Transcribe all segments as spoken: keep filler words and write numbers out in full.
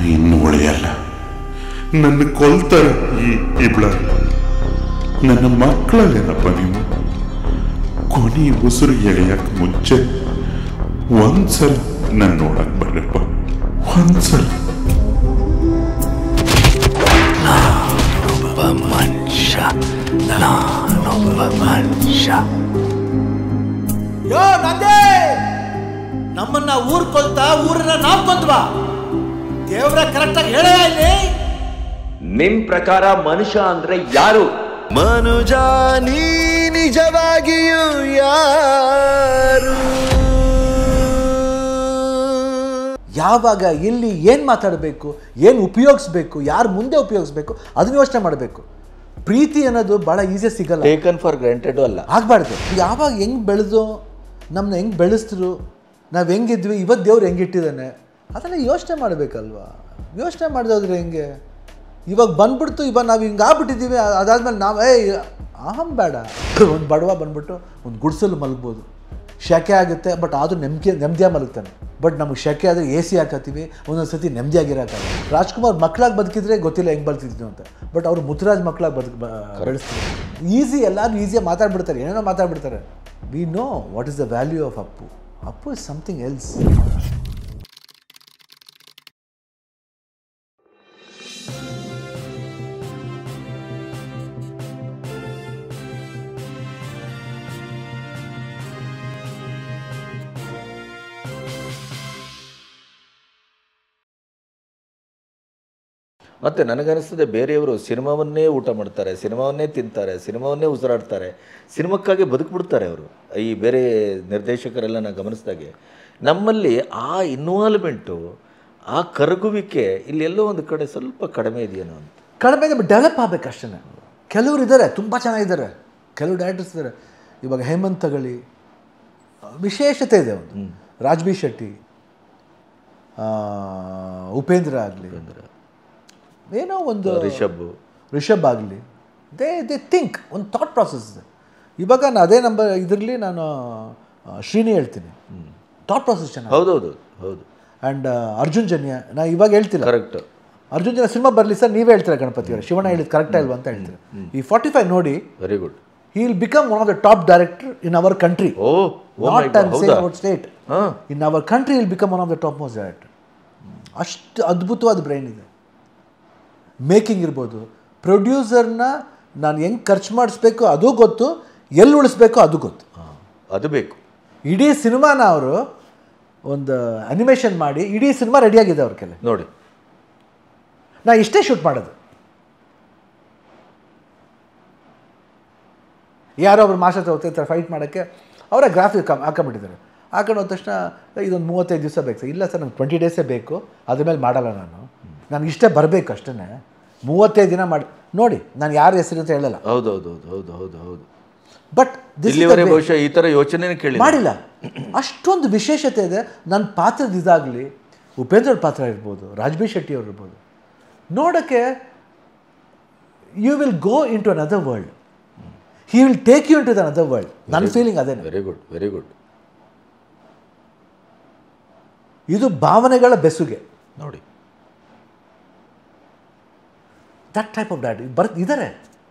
ಇನ್ನು ಉಳಿಯಲ್ಲ. ನನ್ನ ಕೊಲ್ತಾರೆ ಈ ಇಬ್ಳ. ನನ್ನ ಮಕ್ಕಳಲ್ಲೇನಪ್ಪ ನೀವು? ಕೊನೆ ಉಸಿರು ಎಳೆಯಕ್ಕೆ ಮುಂಚೆ ಒಂದ್ಸಲ ನನ್ನ ನೋಡಕ್ ಬರ್ರಪ್ಪ, ಒಂದ್ಸಲ. ನಾನೊಬ್ಬ ಮನುಷ್ಯ, ನಾನೊಬ್ಬ ಮನುಷ್ಯ. ಯೋ ನಂದೇ, ನಮ್ಮನ್ನ ಊರ್ ಕೊಲ್ತಾ ಊರನ್ನ ನಾವ್ ಕೊಂದ್ವಾ? ದೇವ್ರ ಕರೆಕ್ಟಾಗಿ ಹೇಳ ಇಲ್ಲಿ. ನಿಮ್ ಪ್ರಕಾರ ಮನುಷ್ಯ ಅಂದ್ರೆ ಯಾರು? ಮನುಜ ನೀ ನಿಜವಾಗಿಯೂ ಯಾರು? ಯಾವಾಗ ಎಲ್ಲಿ ಏನು ಮಾತಾಡಬೇಕು, ಏನು ಉಪಯೋಗಿಸ್ಬೇಕು, ಯಾರು ಮುಂದೆ ಉಪಯೋಗಿಸ್ಬೇಕು ಅದನ್ನ ಯೋಚನೆ ಮಾಡಬೇಕು. ಪ್ರೀತಿ ಅನ್ನೋದು ಭಾಳ ಈಸಿ ಸಿಗಲ್ಲ, ಟೇಕನ್ ಫಾರ್ ಗ್ರಾಂಟೆಡು ಅಲ್ಲ, ಆಗಬಾರ್ದು. ಯಾವಾಗ ಹೆಂಗೆ ಬೆಳೆದು ನಮ್ಮನ್ನ ಹೆಂಗೆ ಬೆಳೆಸಿದ್ರು, ನಾವು ಹೆಂಗಿದ್ವಿ, ಇವತ್ತು ದೇವ್ರು ಹೆಂಗಿಟ್ಟಿದ್ದಾನೆ ಅದನ್ನು ಯೋಚನೆ ಮಾಡಬೇಕಲ್ವಾ? ಯೋಚನೆ ಮಾಡಿದೋದ್ರೆ ಹೆಂಗೆ? ಇವಾಗ ಬಂದ್ಬಿಡ್ತು, ಇವಾಗ ನಾವು ಹಿಂಗೆ ಆಗ್ಬಿಟ್ಟಿದ್ದೀವಿ, ಅದಾದ್ಮೇಲೆ ನಾವು ಏ ಅಹಂ ಬೇಡ. ಒಂದು ಬಡವ ಬಂದ್ಬಿಟ್ಟು ಒಂದು ಗುಡಿಸಲು ಮಲಗ್ಬೋದು, ಶೆಕೆ ಆಗುತ್ತೆ, ಬಟ್ ಆದರೂ ನೆಮ್ಮದಿ ನೆಮ್ಮದಿಯಾಗಿ ಮಲಗ್ತಾನೆ. ಬಟ್ ನಮಗೆ ಶೆಕೆ ಆದರೆ ಎ ಸಿ ಹಾಕತ್ತೀವಿ, ಒಂದೊಂದು ಸತಿ ನೆಮ್ಮದಿಯಾಗಿರೋಕ್ಕಾಗಲ್ಲ. ರಾಜ್ಕುಮಾರ್ ಮಕ್ಕಳಾಗಿ ಬದುಕಿದ್ರೆ ಗೊತ್ತಿಲ್ಲ ಹೆಂಗೆ ಬದುಕಿದ್ವಿ ಅಂತ, ಬಟ್ ಅವರು ಮುತ್ತುರಾಜ್ ಮಕ್ಕಳಾಗಿ ಬದುಕು ಬೆಳೆಸ್ತಾರೆ. ಈಸಿ, ಎಲ್ಲರೂ ಈಸಿಯಾಗಿ ಮಾತಾಡ್ಬಿಡ್ತಾರೆ, ಏನೇನೋ ಮಾತಾಡ್ಬಿಡ್ತಾರೆ. We know what is the value of Appu. Appu is something else. ಮತ್ತು ನನಗನ್ನಿಸ್ತದೆ ಬೇರೆಯವರು ಸಿನಿಮಾವನ್ನೇ ಊಟ ಮಾಡ್ತಾರೆ, ಸಿನಿಮಾವನ್ನೇ ತಿಂತಾರೆ, ಸಿನಿಮಾವನ್ನೇ ಉಸಿರಾಡ್ತಾರೆ, ಸಿನಿಮಾಕ್ಕಾಗಿ ಬದುಕ್ಬಿಡ್ತಾರೆ ಅವರು. ಈ ಬೇರೆ ನಿರ್ದೇಶಕರೆಲ್ಲ ನಾನು ಗಮನಿಸಿದಾಗೆ ನಮ್ಮಲ್ಲಿ ಆ ಇನ್ವಾಲ್ವ್ಮೆಂಟು, ಆ ಕರಗುವಿಕೆ ಇಲ್ಲೆಲ್ಲೋ ಒಂದು ಕಡೆ ಸ್ವಲ್ಪ ಕಡಿಮೆ ಇದೆಯೇನೋ ಅಂತ. ಕಡಿಮೆ ಇದೆ, ಬಟ್ ಡೆವಲಪ್ ಆಗಬೇಕು ಅಷ್ಟೇ. ಕೆಲವರು ಇದ್ದಾರೆ, ತುಂಬ ಚೆನ್ನಾಗಿದ್ದಾರೆ, ಕೆಲವು ಡೈರೆಕ್ಟರ್ಸ್ ಇದ್ದಾರೆ. ಇವಾಗ ಹೇಮಂತ್ ತಗೊಳ್ಳಿ, ವಿಶೇಷತೆ ಇದೆ ಒಂದು. ರಾಜ್ ಬಿ ಶೆಟ್ಟಿ, ಉಪೇಂದ್ರ ಆಗಲಿ, ಏನೋ ಒಂದು ರಿಷಬ್ ರಿಷಬ್ ಆಗಲಿ, ದೇ ದೇ ಥಿಂಕ್ ಒಂದು ಥಾಟ್ ಪ್ರಾಸೆಸ್ ಇದೆ. ಇವಾಗ ನಾನು ಅದೇ ನಂಬರ್ ಇದರಲ್ಲಿ ನಾನು ಶ್ರೀನಿ ಹೇಳ್ತೀನಿ, ಥಾಟ್ ಪ್ರಾಸೆಸ್ ಚೆನ್ನಾಗಿ. ಹೌದೌದು ಹೌದು. ಆ್ಯಂಡ್ ಅರ್ಜುನ್ ಜನ್ಯ, ನಾ ಇವಾಗ ಹೇಳ್ತಿಲ್ಲ, ಕರೆಕ್ಟ್. ಅರ್ಜುನ್ ಜನ್ಯ ಸಿನಿಮಾ ಬರಲಿ ಸರ್ ನೀವೇ ಹೇಳ್ತೀರಾ ಗಣಪತಿ ಅವರು, ಶಿವಣ್ಣ ಹೇಳಿದ್ದು ಕರೆಕ್ಟಾ ಇಲ್ವಾ ಅಂತ ಹೇಳ್ತೀರಾ. ಈ ಫಾರ್ಟಿ ಫೈವ್ ನೋಡಿ, very good. he will become one of the top director in our country. Oh, oh not my God. I'm saying about state. Huh? In our country he will become one of the topmost director. ಅಷ್ಟು ಅದ್ಭುತವಾದ brain ಇದೆ. Making ಇರ್ಬೋದು, ಪ್ರೊಡ್ಯೂಸರ್ನ ನಾನು ಹೆಂಗೆ ಖರ್ಚು ಮಾಡಿಸ್ಬೇಕು ಅದು ಗೊತ್ತು, ಎಲ್ಲಿ ಉಳಿಸ್ಬೇಕು ಅದು ಗೊತ್ತು, ಅದು ಬೇಕು. ಇಡೀ ಸಿನಿಮಾನ ಅವರು ಒಂದು ಅನಿಮೇಷನ್ ಮಾಡಿ ಇಡೀ ಸಿನಿಮಾ ರೆಡಿಯಾಗಿದೆ ಅವ್ರ ಕೆಲ ನೋಡಿ. ನಾ ಇಷ್ಟೇ ಶೂಟ್ ಮಾಡೋದು. ಯಾರೋ ಒಬ್ರು ಮಾಸ್ಟರ್ ಹೋಗ್ತಿರ್ತಾರೆ ಫೈಟ್ ಮಾಡೋಕ್ಕೆ, ಅವರ ಗ್ರಾಫಿಕ್ ಹಾಕೊಂಬಿಟ್ಟಿದ್ದಾರೆ. ಹಾಕೊಂಡು ಹೋದ ತಕ್ಷಣ ಇದೊಂದು ಮೂವತ್ತೈದು ದಿವಸ ಬೇಕು ಸರ್. ಇಲ್ಲ ಸರ್ ನಂಗೆ ಟ್ವೆಂಟಿ ಡೇಸೇ ಬೇಕು, ಅದ್ರ ಮೇಲೆ ಮಾಡಲ್ಲ ನಾನು, ನನಗೆ ಇಷ್ಟೇ ಬರಬೇಕು ಅಷ್ಟೇ, ಮೂವತ್ತೈದು ದಿನ ಮಾಡಿ ನೋಡಿ. ನಾನು ಯಾರ ಹೆಸರು ಅಂತ ಹೇಳಲ್ಲ. ಹೌದು ಹೌದು ಹೌದು ಹೌದು ಹೌದು ಹೌದು. ಬಟ್ ಇಲ್ಲಿವರೆಗೆ ಬಹುಶಃ ಈ ಥರ ಯೋಚನೆ ಕೇಳಿ ಮಾಡಿಲ್ಲ. ಅಷ್ಟೊಂದು ವಿಶೇಷತೆ ಇದೆ. ನನ್ನ ಪಾತ್ರದ ಇದಾಗಲಿ, ಉಪೇಂದ್ರ ಅವ್ರ ಪಾತ್ರ ಇರ್ಬೋದು, ರಾಜ್ ಬಿ ಶೆಟ್ಟಿ ಅವ್ರು ಇರ್ಬೋದು, ನೋಡೋಕ್ಕೆ you will go into another world. He will take you into the another world. ನನ್ನ ಫೀಲಿಂಗ್ ಅದೇ. Very good very good. ಇದು ಭಾವನೆಗಳ ಬೆಸುಗೆ ನೋಡಿ. ದಟ್ ಟೈಪ್ ಆಫ್ ಡ್ಯಾಡ್ ಬರ್ ಇದ್ದಾರೆ.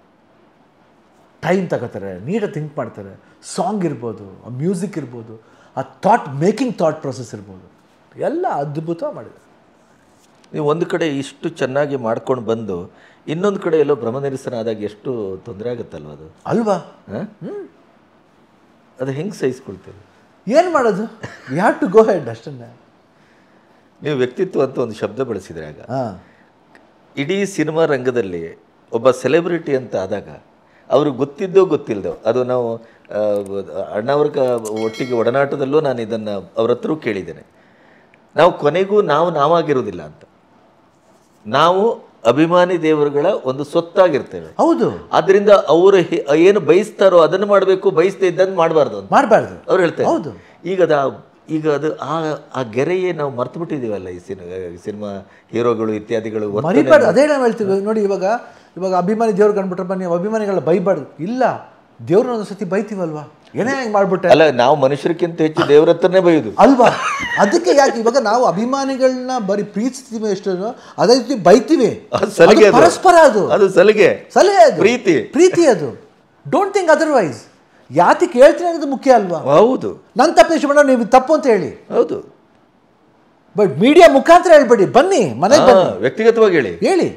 ಟೈಮ್ ತಗೋತಾರೆ, ನೀಟಾಗಿ ಥಿಂಕ್ ಮಾಡ್ತಾರೆ. ಸಾಂಗ್ ಇರ್ಬೋದು, ಮ್ಯೂಸಿಕ್ ಇರ್ಬೋದು, ಆ ಥಾಟ್ ಮೇಕಿಂಗ್ ಥಾಟ್ ಪ್ರೊಸೆಸ್ ಇರ್ಬೋದು, ಎಲ್ಲ ಅದ್ಭುತ ಮಾಡಿದೆ. ನೀವು ಒಂದು ಕಡೆ ಇಷ್ಟು ಚೆನ್ನಾಗಿ ಮಾಡ್ಕೊಂಡು ಬಂದು ಇನ್ನೊಂದು ಕಡೆ ಎಲ್ಲೋ ಭ್ರಮ ನಿರಸನ ಆದಾಗ ಎಷ್ಟು ತೊಂದರೆ ಆಗುತ್ತಲ್ವ ಅದು, ಅಲ್ವಾ? ಹ್ಞೂ ಅದು ಹೆಂಗೆ ಸಹಿಸ್ಕೊಳ್ತೀವಿ? ಏನು ಮಾಡೋದು? You have to go head ಅಷ್ಟನ್ನೇ. ನೀವು ವ್ಯಕ್ತಿತ್ವ ಅಂತ ಒಂದು ಶಬ್ದ ಬಳಸಿದ್ರೆ ಆಗ ಹಾಂ, ಇಡೀ ಸಿನಿಮಾ ರಂಗದಲ್ಲಿ ಒಬ್ಬ ಸೆಲೆಬ್ರಿಟಿ ಅಂತ ಆದಾಗ ಅವ್ರಿಗೆ ಗೊತ್ತಿದ್ದೋ ಗೊತ್ತಿಲ್ಲದೋ, ಅದು ನಾವು ಅಣ್ಣವ್ರ ಕ ಒಟ್ಟಿಗೆ ಒಡನಾಟದಲ್ಲೂ ನಾನು ಇದನ್ನು ಅವ್ರ ಹತ್ರ ಕೇಳಿದ್ದೇನೆ, ನಾವು ಕೊನೆಗೂ ನಾವು ನಾವಾಗಿರೋದಿಲ್ಲ ಅಂತ. ನಾವು ಅಭಿಮಾನಿ ದೇವರುಗಳ ಒಂದು ಸ್ವತ್ತಾಗಿರ್ತೇವೆ. ಹೌದು. ಆದ್ದರಿಂದ ಅವರು ಏನು ಬಯಸ್ತಾರೋ ಅದನ್ನು ಮಾಡಬೇಕು, ಬಯಸ್ತಾ ಇದ್ದಂಗೆ ಮಾಡಬಾರ್ದು ಅಂತ ಮಾಡಬಾರ್ದು ಅವ್ರು ಹೇಳ್ತಾರೆ. ಹೌದು. ಈಗ ಅದು ಈಗ ಅದು ಆ ಆ ಗೆರೆಯೇ ನಾವು ಮರ್ತು ಬಿಟ್ಟಿದ್ದೀವಲ್ಲ ಈ ಸಿನಿಮಾ ಸಿನಿಮಾ ಹೀರೋಗಳು ಇತ್ಯಾದಿಗಳು. ಮರಿಬಾರ್ದು, ಅದೇ ನಾವು ಹೇಳ್ತೀವಿ ನೋಡಿ. ಇವಾಗ ಇವಾಗ ಅಭಿಮಾನಿ ದೇವ್ರು ಕಂಡ್ಬಿಟ್ರಪ್ಪ, ನೀವು ಅಭಿಮಾನಿಗಳ ಬೈಬಾರ್ದು. ಇಲ್ಲ, ದೇವ್ರನ್ನ ಒಂದು ಸತಿ ಬೈತೀವಲ್ವಾ, ಏನೇ ಹೆಂಗೆ ಮಾಡ್ಬಿಟ್ಟೆ ಅಲ್ಲ, ನಾವು ಮನುಷ್ಯರಿಗಿಂತ ಹೆಚ್ಚು ದೇವ್ರ ಹತ್ರನೇ ಬೈಯೋದು ಅಲ್ವಾ? ಅದಕ್ಕೆ ಯಾಕೆ ಇವಾಗ ನಾವು ಅಭಿಮಾನಿಗಳನ್ನ ಬರೀ ಪ್ರೀತಿಸ್ತೀವಿ ಎಷ್ಟು ಅದೇ ರೀತಿ ಬೈತೀವಿ. ಅದು ಸಲಿಗೆ, ಅದು ಅದು. ಪರಸ್ಪರ, ಅದು ಅದು ಸಲಿಗೆ ಸಲಹೆ, ಅದು ಪ್ರೀತಿ. ಪ್ರೀತಿ ಅದು. Don't think otherwise. ಯಾತಿ ಕೇಳ್ತೀನಿ ಅನ್ನೋದು ಮುಖ್ಯ ಅಲ್ವಾ? ಹೌದು, ನನ್ನ ತಪ್ಪು ಇಷ್ಟ ಮಾಡ, ನೀವು ತಪ್ಪು ಅಂತ ಹೇಳಿ. ಹೌದು, ಬಟ್ ಮೀಡಿಯಾ ಮುಖಾಂತರ ಹೇಳ್ಬೇಡಿ, ಬನ್ನಿ ಮನೆಗೆ ಹಾ, ಬನ್ನಿ, ವ್ಯಕ್ತಿಗತವಾಗಿ ಹೇಳಿ ಹೇಳಿ.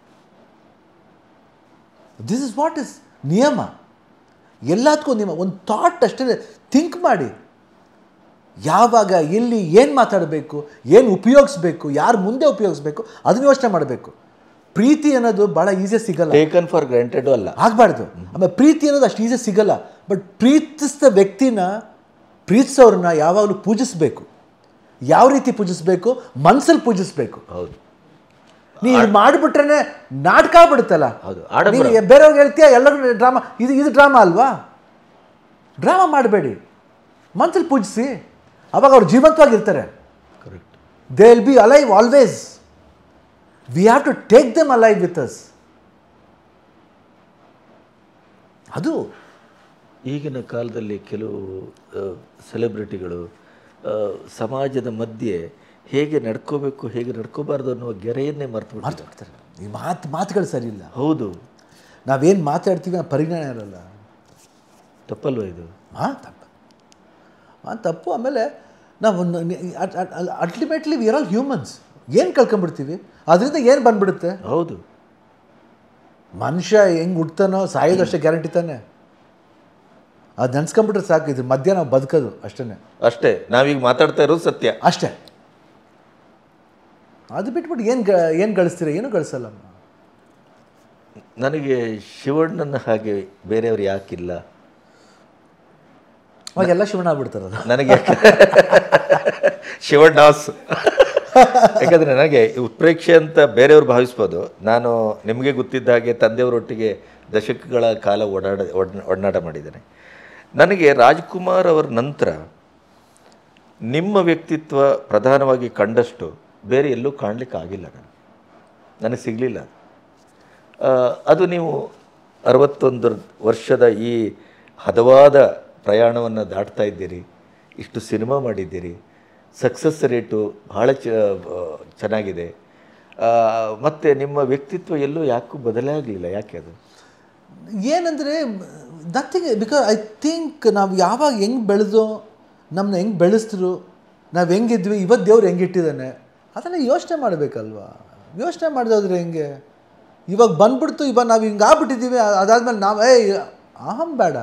ದಿಸ್ ಇಸ್ ವಾಟ್ ಇಸ್ ನಿಯಮ. ಎಲ್ಲದಕ್ಕೂ ನಿಮ್ಮ ಒಂದು ಥಾಟ್ ಅಷ್ಟೇ. ಥಿಂಕ್ ಮಾಡಿ, ಯಾವಾಗ ಎಲ್ಲಿ ಏನು ಮಾತಾಡಬೇಕು, ಏನು ಉಪಯೋಗಿಸ್ಬೇಕು, ಯಾರು ಮುಂದೆ ಉಪಯೋಗಿಸ್ಬೇಕು ಅದನ್ನ ಯೋಚನೆ ಮಾಡಬೇಕು. ಪ್ರೀತಿ ಅನ್ನೋದು ಭಾಳ ಈಸಿಯಾಗಿ ಸಿಗಲ್ಲ, ಟೇಕನ್ ಫಾರ್ ಗ್ರಾಂಟೆಡ್ ಅಲ್ಲ, ಆಗಬಾರ್ದು. ಆಮೇಲೆ ಪ್ರೀತಿ ಅನ್ನೋದು ಅಷ್ಟು ಈಸಿಯಾಗಿ ಸಿಗಲ್ಲ. ಬಟ್ ಪ್ರೀತಿಸಿದ ವ್ಯಕ್ತಿನ, ಪ್ರೀತಿಸೋರನ್ನ ಯಾವಾಗಲೂ ಪೂಜಿಸಬೇಕು. ಯಾವ ರೀತಿ ಪೂಜಿಸಬೇಕು? ಮನಸ್ಸಲ್ಲಿ ಪೂಜಿಸಬೇಕು. ಹೌದು, ನೀವು ಮಾಡಿಬಿಟ್ರೆ ನಾಟಕ ಆಗ್ಬಿಡುತ್ತಲ್ಲ. ಹೌದು, ಆಡಂಬರ. ನೀವು ಬೇರೆಯವ್ರಿಗೆ ಹೇಳ್ತೀಯ ಎಲ್ಲರೂ ಡ್ರಾಮಾ, ಇದು ಇದು ಡ್ರಾಮಾ ಅಲ್ವಾ? ಡ್ರಾಮಾ ಮಾಡಬೇಡಿ, ಮನಸ್ಸಲ್ಲಿ ಪೂಜಿಸಿ, ಅವಾಗ ಅವ್ರು ಜೀವಂತವಾಗಿರ್ತಾರೆ. Correct. They will be alive always. We have to take them alive with us. ಅದು ಈಗಿನ ಕಾಲದಲ್ಲಿ ಕೆಲವು ಸೆಲೆಬ್ರಿಟಿಗಳು ಸಮಾಜದ ಮಧ್ಯೆ ಹೇಗೆ ನಡ್ಕೋಬೇಕು, ಹೇಗೆ ನಡ್ಕೋಬಾರ್ದು ಅನ್ನುವ ಗೆರೆಯನ್ನೇ ಮರ್ತು ಮರ್ತು ಬಿಡ್ತಾರೆ. ಈ ಮಾತು ಮಾತುಗಳು ಸರಿ ಇಲ್ಲ. ಹೌದು, ನಾವೇನು ಮಾತಾಡ್ತೀವಿ ಆ ಪರಿಜ್ಞಾನ ಇರಲ್ಲ. ತಪ್ಪಲ್ವ ಇದು? ಹಾಂ, ತಪ್ಪು. ಹಾಂ, ತಪ್ಪು. ಆಮೇಲೆ ನಾವು ultimately we are all humans. ಏನು ಕಳ್ಕೊಂಡ್ಬಿಡ್ತೀವಿ, ಅದರಿಂದ ಏನು ಬಂದ್ಬಿಡುತ್ತೆ? ಹೌದು, ಮನುಷ್ಯ ಹೆಂಗೆ ಹುಡ್ತಾನೋ ಸಾಯೋದು ಅಷ್ಟೇ ಗ್ಯಾರಂಟಿ ತಾನೆ. ಅದು ನೆನ್ಸ್ಕೊಂಬಿಟ್ರೆ ಸಾಕು, ಇದ್ರ ಮಧ್ಯ ನಾವು ಬದುಕೋದು ಅಷ್ಟೇ. ಅಷ್ಟೇ, ನಾವೀಗ ಮಾತಾಡ್ತಾ ಇರೋದು ಸತ್ಯ ಅಷ್ಟೇ. ಅದು ಬಿಟ್ಬಿಟ್ಟು ಏನು ಗ ಏನು ಗಳಿಸ್ತೀರ? ಏನೂ ಗಳಿಸಲ್ಲ. ನನಗೆ ಶಿವಣ್ಣನ ಹಾಗೆ ಬೇರೆಯವರು ಯಾಕಿಲ್ಲ? ಅವಾಗೆಲ್ಲ ಶಿವಣ್ಣ ಆಗ್ಬಿಡ್ತಾರಲ್ಲ. ನನಗೆ ಶಿವಣ್ಣಾಸ್ ಯಾಕಂದರೆ ನನಗೆ ಉತ್ಪ್ರೇಕ್ಷೆ ಅಂತ ಬೇರೆಯವರು ಭಾವಿಸ್ಬೋದು. ನಾನು ನಿಮಗೆ ಗೊತ್ತಿದ್ದ ಹಾಗೆ ತಂದೆಯವರೊಟ್ಟಿಗೆ ದಶಕಗಳ ಕಾಲ ಓಡಾಡ ಒಡನಾಟ ಮಾಡಿದ್ದೇನೆ. ನನಗೆ ರಾಜ್ಕುಮಾರ್ ಅವರ ನಂತರ ನಿಮ್ಮ ವ್ಯಕ್ತಿತ್ವ ಪ್ರಧಾನವಾಗಿ ಕಂಡಷ್ಟು ಬೇರೆ ಎಲ್ಲೂ ಕಾಣಲಿಕ್ಕೆ ಆಗಿಲ್ಲ. ನಾನು ನನಗೆ ಸಿಗಲಿಲ್ಲ. ಅದು ನೀವು ಅರವತ್ತೊಂದು ವರ್ಷದ ಈ ಹದವಾದ ಪ್ರಯಾಣವನ್ನು ದಾಟ್ತಾ ಇದ್ದೀರಿ, ಇಷ್ಟು ಸಿನಿಮಾ ಮಾಡಿದ್ದೀರಿ, ಸಕ್ಸಸ್ ರೇಟು ಭಾಳ ಚ ಚೆನ್ನಾಗಿದೆ. ಮತ್ತು ನಿಮ್ಮ ವ್ಯಕ್ತಿತ್ವ ಎಲ್ಲೂ ಯಾಕೂ ಬದಲೇ ಆಗಲಿಲ್ಲ. ಯಾಕೆ ಅದು? ಏನಂದರೆ ನಥಿಂಗ್, ಬಿಕಾಸ್ ಐ ಥಿಂಕ್ ನಾವು ಯಾವಾಗ ಹೆಂಗೆ ಬೆಳೆದೋ, ನಮ್ಮನ್ನ ಹೆಂಗೆ ಬೆಳೆಸಿದ್ರು, ನಾವು ಹೆಂಗಿದ್ವಿ, ಇವತ್ತು ದೇವ್ರು ಹೆಂಗಿಟ್ಟಿದ್ದಾನೆ ಅದನ್ನು ಯೋಚನೆ ಮಾಡಬೇಕಲ್ವಾ? ಯೋಚನೆ ಮಾಡಿದೋದ್ರೆ ಹೆಂಗೆ? ಇವಾಗ ಬಂದ್ಬಿಡ್ತು, ಇವಾಗ ನಾವು ಹಿಂಗೆ ಆಗ್ಬಿಟ್ಟಿದ್ದೀವಿ, ಅದಾದಮೇಲೆ ನಾವು ಏ ಅಹಂ ಬೇಡ,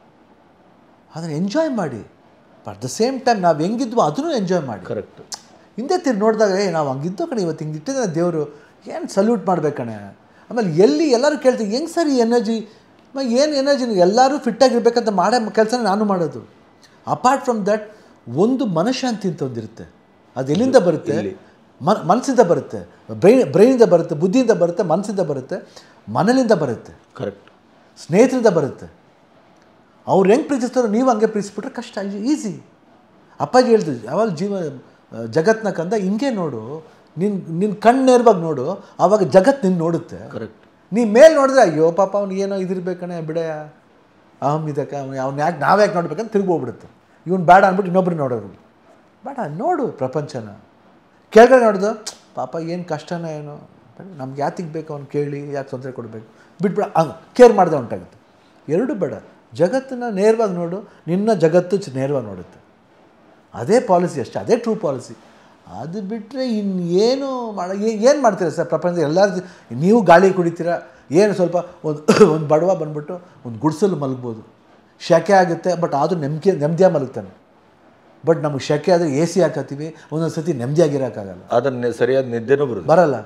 ಅದನ್ನು ಎಂಜಾಯ್ ಮಾಡಿ. ಅಟ್ ದ ಸೇಮ್ ಟೈಮ್ ನಾವು ಹೆಂಗಿದ್ವೋ ಅದನ್ನು ಎಂಜಾಯ್ ಮಾಡಿ. ಕರೆಕ್ಟ್. ಹಿಂದೆ ತಿರ್ಗಿ ನೋಡಿದಾಗ ಏ ನಾವು ಹಂಗಿದ್ದೋ ಕಣೆ, ಇವತ್ತು ಹಿಂಗೆ ಇಟ್ಟಿದ್ದಾನೆ ದೇವರು, ಏನು ಸಲ್ಯೂಟ್ ಮಾಡ್ಬೇಕಣೆ. ಆಮೇಲೆ ಎಲ್ಲಿ ಎಲ್ಲರೂ ಕೇಳ್ತೀವಿ ಹೆಂಗೆ ಸರ್ ಈ ಎನರ್ಜಿ, ಏನು ಎನರ್ಜಿ, ಎಲ್ಲರೂ ಫಿಟ್ಟಾಗಿರ್ಬೇಕಂತ ಮಾಡೋ ಕೆಲಸನ ನಾನು ಮಾಡೋದು. ಅಪಾರ್ಟ್ ಫ್ರಮ್ ದಟ್ ಒಂದು ಮನಃಶಾಂತಿ ಅಂತ ಒಂದಿರುತ್ತೆ. ಅದು ಎಲ್ಲಿಂದ ಬರುತ್ತೆ? ಮನ್ ಮನಸ್ಸಿಂದ ಬರುತ್ತೆ, ಬ್ರೈನ್ ಬ್ರೈನಿಂದ ಬರುತ್ತೆ, ಬುದ್ಧಿಯಿಂದ ಬರುತ್ತೆ, ಮನಸ್ಸಿಂದ ಬರುತ್ತೆ, ಮನಲಿಂದ ಬರುತ್ತೆ. ಕರೆಕ್ಟ್. ಸ್ನೇಹಿತರಿಂದ ಬರುತ್ತೆ. ಅವ್ರು ಹೆಂಗೆ ಪ್ರೀತಿಸ್ತಾರೋ ನೀವು ಹಂಗೆ ಪ್ರೀತಿಸ್ಬಿಟ್ರೆ ಕಷ್ಟ, ಈಸಿ. ಅಪ್ಪಾಜಿ ಹೇಳ್ತಿದ್ರು ಯಾವಾಗ ಜೀವ ಜಗತ್ತನ್ನ ಕಂದ ಹಿಂಗೆ ನೋಡು, ನಿನ್ನ ನಿನ್ನ ಕಣ್ಣು ನೇರವಾಗಿ ನೋಡು, ಆವಾಗ ಜಗತ್ತು ನಿನ್ನ ನೋಡುತ್ತೆ. ಕರೆಕ್ಟ್. ನೀ ಮೇಲೆ ನೋಡಿದ್ರೆ ಅಯ್ಯೋ ಪಾಪ ಅವ್ನಿಗೆ ಏನೋ ಇದಿರ್ಬೇಕಣೆ ಬಿಡೆಯ ಅಹಂ ಇದಕ್ಕೆ, ಅವ್ನು ಅವ್ನು ಯಾಕೆ ನಾವು ಯಾಕೆ ನೋಡ್ಬೇಕಂತ ತಿರುಗಿ ಹೋಗ್ಬಿಡುತ್ತೆ. ಇವ್ನು ಬೇಡ ಅಂದ್ಬಿಟ್ಟು ಇನ್ನೊಬ್ರು ನೋಡೋರು. ಬೇಡ, ನೋಡು ಪ್ರಪಂಚನ. ಕೆಳಗಡೆ ನೋಡಿದು ಪಾಪ ಏನು ಕಷ್ಟನ ಏನೋ, ನಮ್ಗೆ ಯಾತಿಗೆ ಬೇಕು ಅವ್ನು ಕೇಳಿ ಯಾಕೆ ತೊಂದರೆ ಕೊಡಬೇಕು, ಬಿಟ್ಬಿಡ, ಹಂಗೆ ಕೇರ್ ಮಾಡಿದೆ ಉಂಟಾಗುತ್ತೆ. ಎರಡೂ ಬೇಡ, ಜಗತ್ತನ್ನ ನೇರವಾಗಿ ನೋಡು, ನಿನ್ನ ಜಗತ್ತು ನೇರವಾಗಿ ನೋಡುತ್ತೆ. ಅದೇ ಪಾಲಿಸಿ ಅಷ್ಟೇ, ಅದೇ ಟ್ರೂ ಪಾಲಿಸಿ. ಅದು ಬಿಟ್ಟರೆ ಇನ್ನೇನು ಮಾಡ ಏನು ಮಾಡ್ತೀರಾ ಸರ್ ಪ್ರಪಂಚದಲ್ಲಿ? ಎಲ್ಲರೂ ನೀವು ಗಾಳಿ ಕುಡಿತೀರಾ, ಏನು ಸ್ವಲ್ಪ ಒಂದು ಒಂದು ಬಡವ ಬಂದ್ಬಿಟ್ಟು ಒಂದು ಗುಡಿಸಲು ಮಲಗ್ಬೋದು, ಶೆಕೆ ಆಗುತ್ತೆ, ಬಟ್ ಆದರೂ ನೆಮ್ಮದಿ ನೆಮ್ಮದಿಯಾಗಿ ಮಲಗ್ತಾನೆ. ಬಟ್ ನಮಗೆ ಶೆಕೆ ಆದರೆ ಎ ಸಿ ಹಾಕತ್ತೀವಿ, ಒಂದೊಂದು ಸತಿ ನೆಮ್ಮದಿಯಾಗಿರೋಕ್ಕಾಗಲ್ಲ, ಅದನ್ನು ಸರಿಯಾದ ನಿದ್ದೆನೂ ಬರೋದು ಬರಲ್ಲ.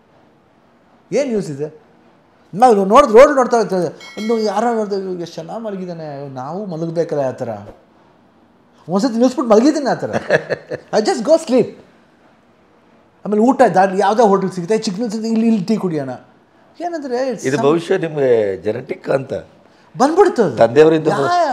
ಏನು ಯೂಸ್ ಇದೆ? ನಾವು ನೋಡಿದ್ರೆ ರೋಡ್ ನೋಡ್ತಾ ಇರ್ತೇವೆ, ಇನ್ನು ಯಾರೋ ನೋಡಿದ್ರೆ ಎಷ್ಟು ಚೆನ್ನಾಗಿ ಮಲಗಿದ್ದಾನೆ, ನಾವು ಮಲಗಬೇಕಲ್ಲ ಆ ಥರ. ಒಂದ್ಸತಿ ನಿಲ್ಸ್ಬಿಟ್ಟು ಮಲಗಿದ್ದೀನಿ ಆ ಥರ. I just go sleep. ಆಮೇಲೆ ಊಟ ದಾರಿ ಯಾವುದೋ ಹೋಟೆಲ್ ಸಿಗುತ್ತೆ, ಚಿಕ್ಕನ ಸಿಗುತ್ತೆ, ಇಲ್ಲಿ ಇಲ್ಲಿ ಟೀ ಕುಡಿಯೋಣ. ಏನಂದರೆ ಇದು ಬಹುಶಃ ನಿಮಗೆ ಜೆನೆಟಿಕ್ ಅಂತ ಬಂದ್ಬಿಡ್ತದೆ ತಂದೆಯವರಿಂದ.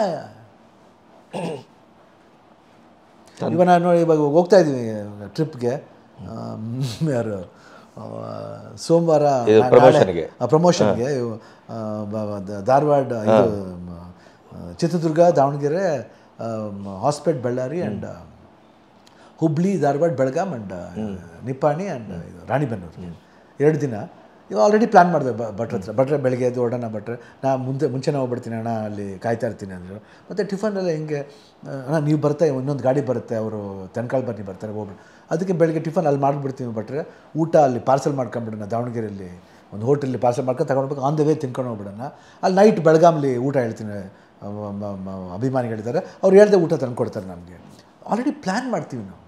ಇವಾಗ ನಾನು ಇವಾಗ ಹೋಗ್ತಾ ಇದ್ದೀವಿ ಟ್ರಿಪ್ಗೆ, ಯಾರು ಸೋಮವಾರ ಪ್ರಮೋಷನ್ಗೆ ಪ್ರಮೋಷನ್ಗೆ ಧಾರವಾಡ ಇದು Chitradurga, Davanagere, Hospet, Bellary and Hubli, Dharwad, Belgaum and Nippani and ಇದು ರಾಣಿಬೆನ್ನೂರು. ಎರಡು ದಿನ ಇವಾಗ ಆಲ್ರೆಡಿ ಪ್ಲ್ಯಾನ್ ಮಾಡಿದೆ ಭಟ್ರ ಹತ್ರ. ಭಟ್ರೆ ಬೆಳಗ್ಗೆ ಎದ್ದು ಹೊರಡೋಣ ಭಟ್ರೆ, ನಾ ಮುಂದೆ ಮುಂಚೆನೇ ಹೋಗ್ಬಿಡ್ತೀನಿ ಅಣ್ಣ, ಅಲ್ಲಿ ಕಾಯ್ತಾ ಇರ್ತೀನಿ ಅಂದರು. ಮತ್ತು ಟಿಫನೆಲ್ಲ ಹಿಂಗೆ ಅಣ್ಣ ನೀವು ಬರ್ತಾ ಇನ್ನೊಂದು ಗಾಡಿ ಬರುತ್ತೆ, ಅವರು ತೆನ್ಕಾಳು ಬನ್ನಿ ಬರ್ತಾರೆ ಹೋಗ್ಬಿಡು. ಅದಕ್ಕೆ ಬೆಳಗ್ಗೆ ಟಿಫನ್ ಅಲ್ಲಿ ಮಾಡಿಬಿಡ್ತೀವಿ ಭಟ್ರೆ, ಊಟ ಅಲ್ಲಿ ಪಾರ್ಸಲ್ ಮಾಡ್ಕೊಂಬಿಡೋಣ, ದಾವಣಗೆರೆಯಲ್ಲಿ ಒಂದು ಹೋಟೆಲ್ಲಿ ಪಾರ್ಸಲ್ ಮಾಡ್ಕೊಂಡು ತಗೊಂಡ್ಬೇಕು, ಆನ್ ದ ವೇ ತಿನ್ಕೊಂಡು ಹೋಗ್ಬಿಡೋಣ. ಅಲ್ಲಿ ನೈಟ್ ಬೆಳಗಾಮಲ್ಲಿ ಊಟ ಹೇಳ್ತೀನಿ, ಅಭಿಮಾನಿಗಳಿದ್ದಾರೆ ಅವ್ರು ಹೇಳ್ದೆ ಊಟ ತಂದು ಕೊಡ್ತಾರೆ ನಮಗೆ. ಆಲ್ರೆಡಿ ಪ್ಲ್ಯಾನ್ ಮಾಡ್ತೀವಿ ನಾವು.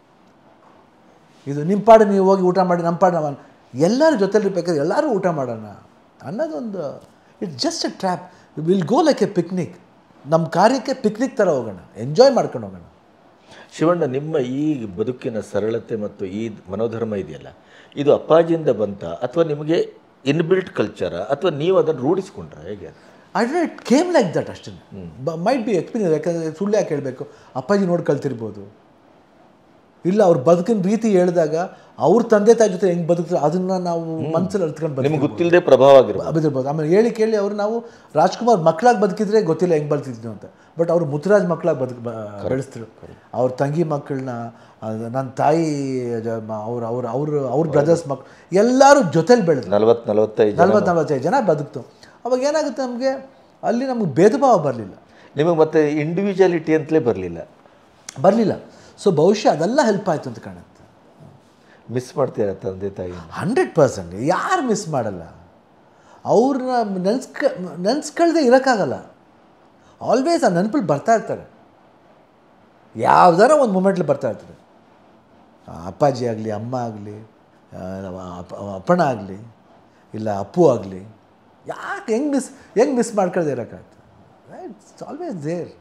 ಇದು ನಿಮ್ಮ ಪಾಡು ನೀವು ಹೋಗಿ ಊಟ ಮಾಡಿ, ನಮ್ಮ ಪಾಡು ನಾವು ಎಲ್ಲರ ಜೊತೆಲಿ ಬೇಕಾದ್ರೆ ಎಲ್ಲರೂ ಊಟ ಮಾಡೋಣ ಅನ್ನೋದೊಂದು, it's just a trap. Will go like a picnic. ನಮ್ಮ ಕಾರ್ಯಕ್ಕೆ ಪಿಕ್ನಿಕ್ ಥರ ಹೋಗೋಣ, ಎಂಜಾಯ್ ಮಾಡ್ಕೊಂಡು ಹೋಗೋಣ. ಶಿವಣ್ಣ, ನಿಮ್ಮ ಈ ಬದುಕಿನ ಸರಳತೆ ಮತ್ತು ಈ ಮನೋಧರ್ಮ ಇದೆಯಲ್ಲ, ಇದು ಅಪ್ಪಾಜಿಯಿಂದ ಬಂತ ಅಥವಾ ನಿಮಗೆ ಇನ್ಬಿಲ್ಟ್ ಕಲ್ಚರ ಅಥವಾ ನೀವು ಅದನ್ನು ರೂಢಿಸ್ಕೊಂಡ್ರೆ ಹೇಗೆ? I don't know, it came like that ಅಷ್ಟೇ. Might be experience. ಯಾಕಂದರೆ ಸುಳ್ಳು ಯಾಕೆ ಹೇಳಬೇಕು, ಅಪ್ಪಾಜಿ ನೋಡಿ ಕಲ್ತಿರ್ಬೋದು, ಇಲ್ಲ ಅವ್ರ ಬದುಕಿನ ರೀತಿ ಹೇಳಿದಾಗ ಅವ್ರ ತಂದೆ ತಾಯಿ ಜೊತೆ ಹೆಂಗೆ ಬದುಕ್ತಾರೆ ಅದನ್ನು ನಾವು ಮನಸ್ಸಲ್ಲಿ ಅರ್ತ್ಕೊಂಡು ನಿಮ್ಗೆ ಗೊತ್ತಿಲ್ಲದೆ ಪ್ರಭಾವ ಆಗಿರ್ಬೋದು. ಆಮೇಲೆ ಹೇಳಿ ಕೇಳಿ ಅವರು ನಾವು ರಾಜ್ಕುಮಾರ್ ಮಕ್ಕಳಾಗಿ ಬದುಕಿದ್ರೆ ಗೊತ್ತಿಲ್ಲ ಹೆಂಗೆ ಬದುಕಿದ್ವಿ ಅಂತ, ಬಟ್ ಅವರು ಮುತ್ತುರಾಜ್ ಮಕ್ಕಳಾಗಿ ಬದುಕು ಬೆಳೆಸಿದ್ರು. ಅವ್ರ ತಂಗಿ ಮಕ್ಕಳನ್ನ, ನನ್ನ ತಾಯಿ ಅವ್ರ ಅವ್ರ ಅವ್ರ ಅವ್ರ ಬ್ರದರ್ಸ್ ಮಕ್ಕಳು ಎಲ್ಲರೂ ಜೊತೆಲಿ ಬೆಳೆದ್ರು. ನಲ್ವತ್ತು ನಲವತ್ತೈದು ನಲ್ವತ್ತು ನಲ್ವತ್ತೈದು ಜನ ಬದುಕ್ತು. ಅವಾಗ ಏನಾಗುತ್ತೆ, ನಮಗೆ ಅಲ್ಲಿ ನಮಗೆ ಭೇದ ಭಾವ ಬರಲಿಲ್ಲ. ನಿಮಗೆ ಮತ್ತೆ ಇಂಡಿವಿಜುವಾಲಿಟಿ ಅಂತಲೇ ಬರಲಿಲ್ಲ ಬರಲಿಲ್ಲ ಸೊ ಬಹುಶಃ ಅದೆಲ್ಲ ಹೆಲ್ಪ್ ಆಯಿತು ಅಂತ ಕಾಣುತ್ತೆ. ಮಿಸ್ ಮಾಡ್ತೀರಾ ತಂದೆ ತಾಯಿ? Hundred percent. ಯಾರು ಮಿಸ್ ಮಾಡಲ್ಲ? ಅವ್ರನ್ನ ನೆನ್ಸ್ಕ ನೆನ್ಸ್ಕಳ್ದೆ ಇರೋಕ್ಕಾಗಲ್ಲ. ಆಲ್ವೇಸ್ ಆ ನೆನಪಲ್ಲಿ ಬರ್ತಾ ಇರ್ತಾರೆ, ಯಾವ್ದಾರ ಒಂದು ಮೂಮೆಂಟ್ಲಿ ಬರ್ತಾ ಇರ್ತಾರೆ. ಅಪ್ಪಾಜಿ ಆಗಲಿ, ಅಮ್ಮ ಆಗಲಿ, ಅಪ್ಪಣ್ಣ ಆಗಲಿ, ಇಲ್ಲ ಅಪ್ಪು ಆಗಲಿ, ಯಾಕೆ ಹೆಂಗೆ ಮಿಸ್ ಹೆಂಗೆ ಮಿಸ್ ಮಾಡ್ಕೊಳ್ದೆ ಇರೋಕ್ಕಾಗ್ತದೆ? It's always there.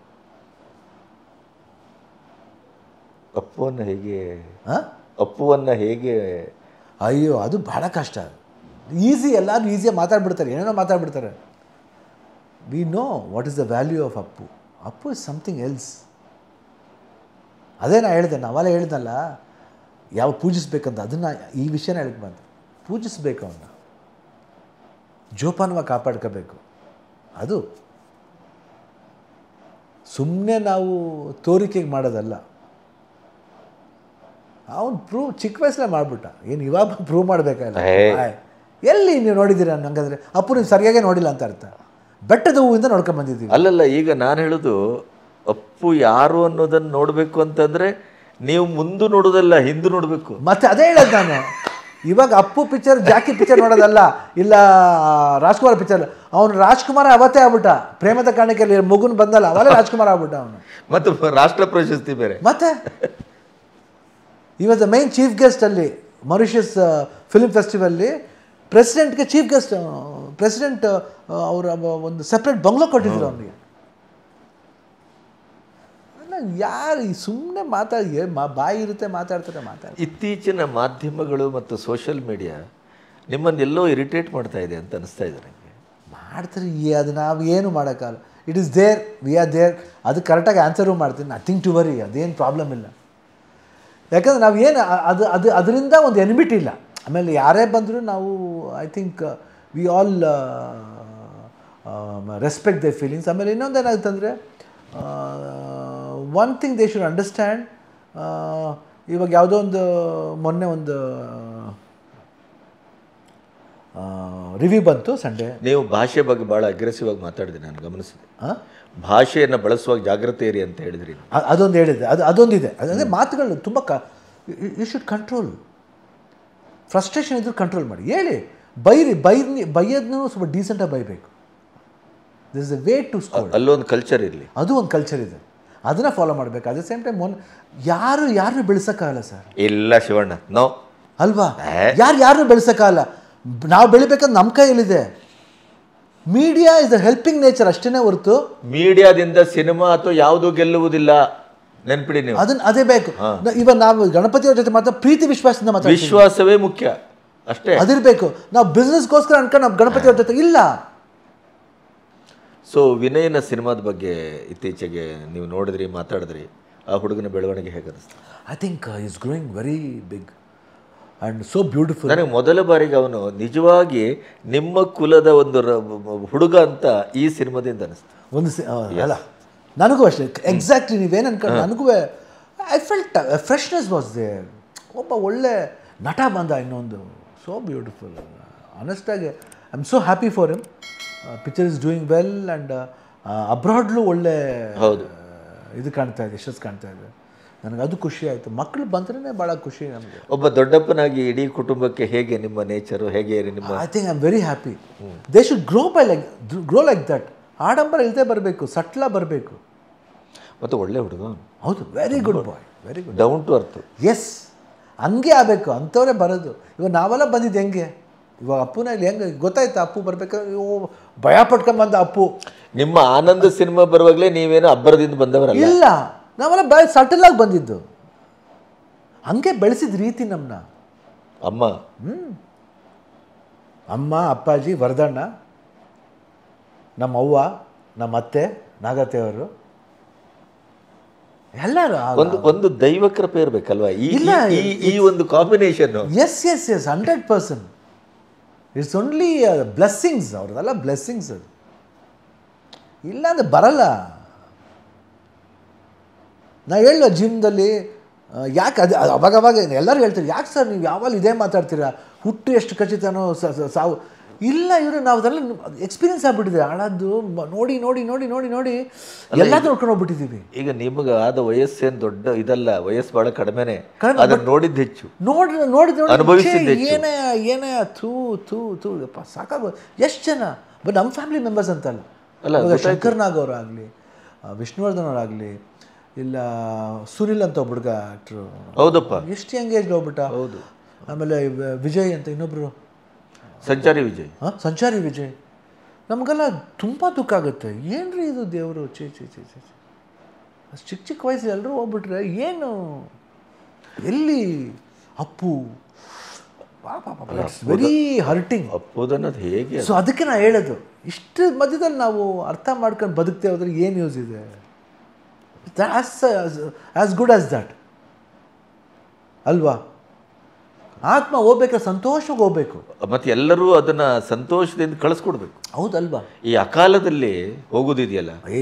ಅಪ್ಪುವನ್ನು ಹೇಗೆ ಹಾಂ ಅಪ್ಪುವನ್ನು ಹೇಗೆ ಅಯ್ಯೋ ಅದು ಭಾಳ ಕಷ್ಟ. ಈಸಿ, ಎಲ್ಲರೂ ಈಸಿಯಾಗಿ ಮಾತಾಡ್ಬಿಡ್ತಾರೆ, ಏನೇನೋ ಮಾತಾಡ್ಬಿಡ್ತಾರೆ. We know what is the value of Appu. Appu is something else. ಅದೇ ನಾ ಹೇಳಿದೆ, ನಾವೆಲ್ಲ ಹೇಳಿದ್ನಲ್ಲ ಯಾವ ಪೂಜಿಸ್ಬೇಕಂತ, ಅದನ್ನು ಈ ವಿಷಯನ ಹೇಳಕ್ಕೆ ಬಂದು ಪೂಜಿಸ್ಬೇಕು, ಅವನ್ನ ಜೋಪಾನವಾಗಿ ಕಾಪಾಡ್ಕೋಬೇಕು. ಅದು ಸುಮ್ಮನೆ ನಾವು ತೋರಿಕೆಗೆ ಮಾಡೋದಲ್ಲ. ಅವನು ಪ್ರೂವ್ ಚಿಕ್ಕ ವಯಸ್ಸಲ್ಲೇ ಮಾಡಿಬಿಟ್ಟ, ಏನು ಇವಾಗ ಪ್ರೂವ್ ಮಾಡಬೇಕಾಗಿಲ್ಲ. ಎಲ್ಲಿ ನೀವು ನೋಡಿದ್ದೀರ ಹಂಗಂದ್ರೆ? ಅಪ್ಪು ನೀವು ಸರಿಯಾಗೇ ನೋಡಿಲ್ಲ ಅಂತ ಅರ್ಥ. ಬೆಟ್ಟದ ಹೂವಿಂದ ನೋಡ್ಕೊಂಡು ಬಂದಿದ್ದೀವಿ. ಅಲ್ಲಲ್ಲ, ಈಗ ನಾನು ಹೇಳೋದು ಅಪ್ಪು ಯಾರು ಅನ್ನೋದನ್ನು ನೋಡಬೇಕು ಅಂತಂದರೆ ನೀವು ಮುಂದೆ ನೋಡೋದಲ್ಲ, ಹಿಂದೆ ನೋಡಬೇಕು. ಮತ್ತೆ ಅದೇ ಹೇಳೋದು ನಾನು. ಇವಾಗ ಅಪ್ಪು ಪಿಕ್ಚರ್, ಜಾಕಿ ಪಿಕ್ಚರ್ ನೋಡೋದಲ್ಲ, ಇಲ್ಲ ರಾಜ್ಕುಮಾರ್ ಪಿಕ್ಚರ್. ಅವನು ರಾಜ್ಕುಮಾರ್ ಅವತ್ತೇ ಆಗ್ಬಿಟ್ಟ. ಪ್ರೇಮದ ಕಾಣಿಕೆಯಲ್ಲಿ ಮಗುನ್ ಬಂದಲ್ಲ, ಅವಲೇ ರಾಜ್ಕುಮಾರ್ ಆಗ್ಬಿಟ್ಟ ಅವನು. ಮತ್ತು ರಾಷ್ಟ್ರ ಪ್ರಶಸ್ತಿ ಬೇರೆ. ಮತ್ತೆ ಈ was the main chief guest ಅಲ್ಲಿ ಮಾರಿಷಸ್ ಫಿಲ್ಮ್ ಫೆಸ್ಟಿವಲ್ಲಿ. ಪ್ರೆಸಿಡೆಂಟ್ಗೆ ಚೀಫ್ ಗೆಸ್ಟ್, ಪ್ರೆಸಿಡೆಂಟ್ ಅವರ ಒಂದು ಸಪ್ರೇಟ್ ಬಂಗ್ಲೋ ಕೊಟ್ಟಿದ್ರು ಅವನಿಗೆ. ಯಾರು ಈ ಸುಮ್ಮನೆ ಮಾತಾಡಿ ಬಾಯಿ ಇರುತ್ತೆ, ಮಾತಾಡ್ತಾರೆ ಮಾತಾಡ್ತಾರೆ. ಇತ್ತೀಚಿನ ಮಾಧ್ಯಮಗಳು ಮತ್ತು ಸೋಷಿಯಲ್ ಮೀಡಿಯಾ ನಿಮ್ಮನ್ನೆಲ್ಲೋ ಇರಿಟೇಟ್ ಮಾಡ್ತಾ ಇದೆ ಅಂತ ಅನಿಸ್ತಾ ಇದೆ ನನಗೆ. ಮಾಡ್ತಾರೆ, ಅದು ನಾವು ಏನು ಮಾಡೋಕ್ಕಾಗಲ್ಲ. It is there, we are there. ಅದು ಕರೆಕ್ಟಾಗಿ ಆನ್ಸರು ಮಾಡ್ತೀನಿ, ನಥಿಂಗ್ ಟು ವರಿ, ಅದೇನು ಪ್ರಾಬ್ಲಮ್ ಇಲ್ಲ. ಯಾಕಂದರೆ ನಾವು ಏನು ಅದು ಅದು ಅದರಿಂದ ಒಂದು ಎನಿಮಿಟಿ ಇಲ್ಲ. ಆಮೇಲೆ ಯಾರೇ ಬಂದರೂ ನಾವು I think we all respect they feelings. ಆಮೇಲೆ ಇನ್ನೊಂದು ಏನಾಗುತ್ತಂದರೆ, one thing they should understand. ಇವಾಗ ಯಾವುದೋ ಒಂದು ಮೊನ್ನೆ ಒಂದು ರಿವ್ಯೂ ಬಂತು ಸಂಡೇ. ನೀವು ಭಾಷೆ ಬಗ್ಗೆ ಭಾಳ ಅಗ್ರೆಸಿವ್ ಆಗಿ ಮಾತಾಡಿದೆ, ನಾನು ಗಮನಿಸಿದೆ. ಭಾಷೆಯನ್ನು ಬಳಸುವಾಗ ಜಾಗ್ರತೆ ಇರಿ ಅಂತ ಹೇಳಿದ್ರಿ. ಅದೊಂದು ಹೇಳಿದೆ, ಅದು ಅದೊಂದಿದೆ. ಅದಂದರೆ ಮಾತುಗಳು ತುಂಬ ಕ ಯು ಶುಡ್ ಕಂಟ್ರೋಲ್. ಫ್ರಸ್ಟ್ರೇಷನ್ ಇದ್ರೂ ಕಂಟ್ರೋಲ್ ಮಾಡಿ, ಹೇಳಿ, ಬೈರಿ, ಬೈರ್ನಿ ಬೈಯೋದನ್ನೂ ಸ್ವಲ್ಪ ಡೀಸೆಂಟಾಗಿ ಬೈಬೇಕು. This is a way to score. ಅಲ್ಲೊಂದು ಕಲ್ಚರ್ ಇರಲಿ, ಅದು ಒಂದು ಕಲ್ಚರ್ ಇದೆ, ಅದನ್ನು ಫಾಲೋ ಮಾಡಬೇಕು. ಅಟ್ ದ ಸೇಮ್ ಟೈಮ್ ಮೊನ್ ಯಾರು ಯಾರನ್ನೂ ಬೆಳೆಸೋಕ್ಕಾಗಲ್ಲ ಸರ್. ಇಲ್ಲ ಶಿವಣ್ಣ, ನೋ ಅಲ್ವಾ? ಯಾರು ಯಾರನ್ನೂ ಬೆಳೆಸೋಕ್ಕಾಗಲ್ಲ. ನಾವು ಬೆಳಿಬೇಕಂದ್ರೆ ನಮ್ಮ ಕೈಯಲ್ಲಿದೆ. Media is the helping nature ಅಷ್ಟೇ ಹೊರತು ಮೀಡಿಯಾದಿಂದ ಸಿನಿಮಾ ಅಥವಾ ಯಾವುದು ಗೆಲ್ಲುವುದಿಲ್ಲ, ನೆನ್ಪಿಡಿ ನೀವು. ಅದನ್ನ ಅದೇ ಬೇಕು. ಇವಾಗ ನಾವು ಗಣಪತಿಯವ್ರ ಜೊತೆ ಮಾತ್ರ ಪ್ರೀತಿ ವಿಶ್ವಾಸದಿಂದ ಮಾತ್ರ, ವಿಶ್ವಾಸವೇ ಮುಖ್ಯ ಅಷ್ಟೇ, ಅದಿರಬೇಕು. ನಾವು ಬಿಸ್ನೆಸ್ಗೋಸ್ಕರ ಅನ್ಕೊಂಡು ನಾವು ಗಣಪತಿಯವ್ರ ಜೊತೆ ಇಲ್ಲ. ಸೊ ವಿನಯನ ಸಿನಿಮಾದ ಬಗ್ಗೆ ಇತ್ತೀಚೆಗೆ ನೀವು ನೋಡಿದ್ರಿ, ಮಾತಾಡಿದ್ರಿ, ಆ ಹುಡುಗನ ಬೆಳವಣಿಗೆ ಹೇಗೆ ಅನಿಸ್ತು? I think is growing very big. And so beautiful. ನನಗೆ ಮೊದಲ ಬಾರಿಗೆ ಅವನು ನಿಜವಾಗಿ ನಿಮ್ಮ ಕುಲದ ಒಂದು ರ- ಹುಡುಗ ಅಂತ ಈ ಸಿನಿಮಾದಿಂದ ಅನಿಸ್ತು. ಒಂದು ಸಿ ಅಲ್ಲ ನನಗೂ ಅಷ್ಟೇ ಎಕ್ಸಾಕ್ಟ್ಲಿ ನೀವೇನು ಅನ್ಕೊಂಡು ನನಗೂ I felt freshness was there. ಒಬ್ಬ ಒಳ್ಳೆ ನಟ ಬಂದ ಇನ್ನೊಂದು. So beautiful. ಆನೆಸ್ಟಾಗಿ I am so happy for him. Picture is doing well and ಅಬ್ರಾಡ್ಲು ಒಳ್ಳೆ ಹೌದು. ಇದು ಕಾಣ್ತಾ ಇದೆ, ಯಶಸ್ಸು ಕಾಣ್ತಾ ಇದೆ. ನನಗೆ ಅದು ಖುಷಿ ಆಯಿತು. ಮಕ್ಕಳು ಬಂದ್ರೇ ಭಾಳ ಖುಷಿ ನಮಗೆ. ಒಬ್ಬ ದೊಡ್ಡಪ್ಪನಾಗಿ ಇಡೀ ಕುಟುಂಬಕ್ಕೆ ಹೇಗೆ ನಿಮ್ಮ ನೇಚರು ಹೇಗೆ ನಿಮ್ಮ I think I am very happy. They should grow by like grow like that. ಆಡಂಬರ ಇಲ್ಲದೆ ಬರಬೇಕು, ಸಟ್ಲ ಬರಬೇಕು. ಮತ್ತು ಒಳ್ಳೆ ಹುಡುಗ ಅವನು. ಹೌದು, very good boy, very good. Down to earth. Yes, ಹಂಗೆ ಆಗಬೇಕು. ಅಂಥವರೇ ಬರೋದು. ಇವಾಗ ನಾವೆಲ್ಲ ಬಂದಿದ್ದು ಹೆಂಗೆ, ಇವಾಗ ಅಪ್ಪುನ ಇಲ್ಲಿ ಹೆಂಗೆ ಗೊತ್ತಾಯ್ತಾ, ಅಪ್ಪು ಬರ್ಬೇಕಾದ್ರೆ ಓ ಭಯ ಪಟ್ಕೊಂಬಂದ ಅಪ್ಪು. ನಿಮ್ಮ ಆನಂದ ಸಿನಿಮಾ ಬರುವಾಗಲೇ ನೀವೇನು ಅಬ್ಬರದಿಂದ ಬಂದವರಲ್ಲ. ಇಲ್ಲ, ನಾವೆಲ್ಲ ಬ ಸಟಲಾಗಿ ಬಂದಿದ್ದು. ಹಂಗೆ ಬೆಳೆಸಿದ ರೀತಿ ನಮ್ಮನ್ನ. ಅಮ್ಮ ಹ್ಞೂ ಅಮ್ಮ, ಅಪ್ಪಾಜಿ, ವರದಣ್ಣ, ನಮ್ಮ ಅವ್ವ, ನಮ್ಮ ಅತ್ತೆ ನಾಗತೆಯವರು ಎಲ್ಲರೂ ಒಂದು ಒಂದು ದೈವ ಕೃಪೆ ಇರಬೇಕಲ್ವಾ ಈ ಇಲ್ಲ, ಈ- ಈ ಒಂದು combination. Yes yes yes hundred percent. It's only blessings. ಅವ್ರದ್ದೆಲ್ಲ ಬ್ಲೆಸ್ಸಿಂಗ್ಸ್. ಅದು ಇಲ್ಲ ಅಂದರೆ ಬರಲ್ಲ. ನಾ ಹೇಳೋ ಜಿಮ್ದಲ್ಲಿ ಯಾಕೆ ಅದು ಅವಾಗವಾಗ ಎಲ್ಲರೂ ಹೇಳ್ತಾರೆ, ಯಾಕೆ ಸರ್ ನೀವು ಯಾವಾಗ ಇದೇ ಮಾತಾಡ್ತೀರಾ, ಹುಟ್ಟು ಎಷ್ಟು ಖಚಿತನೋ ಸಾವು ಇಲ್ಲ. ಇವರು ನಾವು ಅದೆಲ್ಲ ಎಕ್ಸ್ಪೀರಿಯನ್ಸ್ ಆಗ್ಬಿಟ್ಟಿದೆ. ಹಾಳಾದ್ದು ನೋಡಿ ನೋಡಿ ನೋಡಿ ನೋಡಿ ನೋಡಿ ಎಲ್ಲ ನೋಡ್ಕೊಂಡು ಹೋಗ್ಬಿಟ್ಟಿದ್ದೀವಿ. ಈಗ ನಿಮಗೆ ಆದ ವಯಸ್ಸೇನು ದೊಡ್ಡ ಇದಲ್ಲ, ವಯಸ್ಸು ಭಾಳ ಕಡಿಮೆನೆ, ಅದನ್ನು ನೋಡಿದ್ದು ಹೆಚ್ಚು, ನೋಡಿ ನೋಡಿ ನೋಡಿ ಅನುಭವಿಸಿದ್ದು ಹೆಚ್ಚು. ಏನೇ ಏನೇ ಥೂ ಥೂ ಥೂ ಅಪ್ಪ ಸಾಕಾಗೋ. ಎಷ್ಟು ಜನ ಬಟ್ ನಮ್ಮ ಫ್ಯಾಮಿಲಿ ಮೆಂಬರ್ಸ್ ಅಂತಲ್ಲ. ಅಲ್ಲ, ಇವಾಗ ಶಂಕರ್ ನಾಗ್ ಅವರಾಗಲಿ, ವಿಷ್ಣುವರ್ಧನ್ ಅವರಾಗಲಿ, ಇಲ್ಲ ಸುನಿಲ್ ಅಂತ ಒಬ್ಬ ಹುಡುಗ ಆಕ್ಟ್ರು, ಹೌದಪ್ಪ, ಎಷ್ಟು ಎಂಗೇಜ್ಡ್ ಹೋಗ್ಬಿಟ್ಟ. ಹೌದು. ಆಮೇಲೆ ವಿಜಯ್ ಅಂತ ಇನ್ನೊಬ್ರು, ಸಂಚಾರಿ ವಿಜಯ್, ಹಾಂ ಸಂಚಾರಿ ವಿಜಯ್. ನಮಗೆಲ್ಲ ತುಂಬ ದುಃಖ ಆಗುತ್ತೆ. ಏನ್ರಿ ಇದು ದೇವರು, ಚೇ ಚೇ ಚೇ ಚೇ ಚೇ ಅಷ್ಟು ಚಿಕ್ಕ ಚಿಕ್ಕ ವಯಸ್ಸು ಎಲ್ಲರೂ ಹೋಗ್ಬಿಟ್ರೆ ಏನು, ಎಲ್ಲಿ ಅಪ್ಪು, ವೆರಿ ಹರ್ಟಿಂಗ್. ಅಪ್ಪೋದನ್ನೋದು ಹೇಗೆ. ಸೊ ಅದಕ್ಕೆ ನಾನು ಹೇಳೋದು, ಇಷ್ಟು ಮಧ್ಯದಲ್ಲಿ ನಾವು ಅರ್ಥ ಮಾಡ್ಕೊಂಡು ಬದುಕ್ತೇವೆ ಹೋದ್ರೆ ಏನು ಯೂಸ್ ಇದೆ. As as good as that ಅಲ್ವಾ. ಆತ್ಮ ಹೋಗ್ಬೇಕಾದ್ರೆ ಸಂತೋಷವಾಗಿ ಹೋಗ್ಬೇಕು. ಮತ್ತೆ ಎಲ್ಲರೂ ಅದನ್ನ ಸಂತೋಷದಿಂದ ಕಳಿಸ್ಕೊಡ್ಬೇಕು. ಹೌದಲ್ವಾ. ಈ ಅಕಾಲದಲ್ಲಿ ಹೋಗೋದಿದೆಯಲ್ಲ, ಏ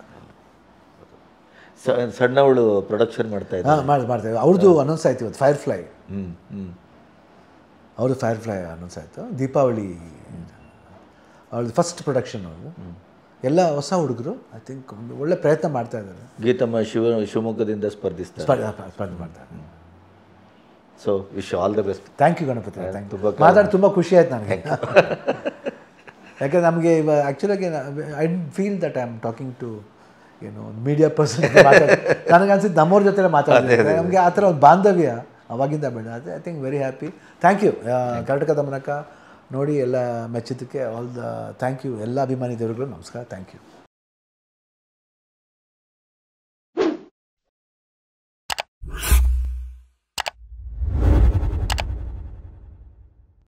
ಸಣ್ಣವಳು ಪ್ರೊಡಕ್ಷನ್ ಮಾಡ್ತಾ ಇದ್ದಾರೆ. ಹಾಂ ಮಾಡಿ ಮಾಡ್ತೇವೆ. ಅವ್ರದ್ದು ಅನೌನ್ಸ್ ಆಯ್ತು ಇವತ್ತು, ಫೈರ್ ಫ್ಲೈ. ಹ್ಞೂ ಹ್ಞೂ ಅವ್ರದ್ದು ಫೈರ್ ಫ್ಲೈ ಅನೌನ್ಸ್ ಆಯಿತು. ದೀಪಾವಳಿ ಅವ್ರದ್ದು ಫಸ್ಟ್ ಪ್ರೊಡಕ್ಷನ್. ಅವ್ರದ್ದು ಎಲ್ಲ ಹೊಸ ಹುಡುಗರು. ಐ ಥಿಂಕ್ ಒಂದು ಒಳ್ಳೆ ಪ್ರಯತ್ನ ಮಾಡ್ತಾ ಇದ್ದಾರೆ. ಗೀತಮ್ಮ ಶಿವ ಶಿವಮೊಗ್ಗದಿಂದ ಸ್ಪರ್ಧಿಸ್ತಾರೆ, ಸ್ಪರ್ಧೆ ಮಾಡ್ತಾರೆ. So wish all the best. Thank you Ganapati. Thank you. ತುಂಬ ಮಾತಾಡಿ ತುಂಬ ಖುಷಿ ಆಯ್ತು ನನಗೆ. ಯಾಕಂದ್ರೆ ನಮಗೆ ಇವಾಗ ಆ್ಯಕ್ಚುಲಾಗಿ I feel that I am talking to ಏನು ಮೀಡಿಯಾ ಪರ್ಸನ್. ನನಗೆ ಅನ್ಸಿದ್ದು ನಮ್ಮವ್ರ ಜೊತೆ ಮಾತಾಡ್ತಿದ್ದೆ. ನಮಗೆ ಆ ಥರ ಒಂದು ಬಾಂಧವ್ಯ ಅವಾಗಿಂದ ಬೇಡ. ಅದೇ I think very happy. Thank you. Karnataka Damanaka ನೋಡಿ ಎಲ್ಲ ಮೆಚ್ಚಿದ್ದಕ್ಕೆ ಆಲ್ ದ ಥ್ಯಾಂಕ್ ಯು. ಎಲ್ಲ ಅಭಿಮಾನಿ ದೇವರುಗಳು ನಮಸ್ಕಾರ. Thank you.